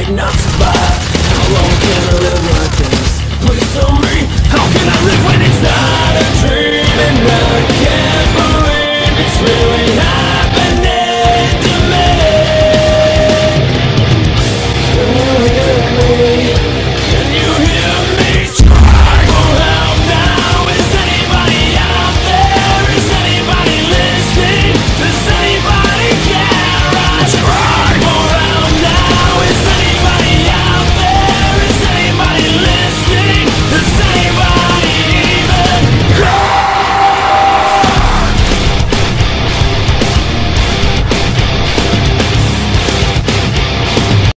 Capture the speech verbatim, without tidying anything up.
might not survive. How long can I live like this? Please tell me, how can I live when it's not a dream and I can't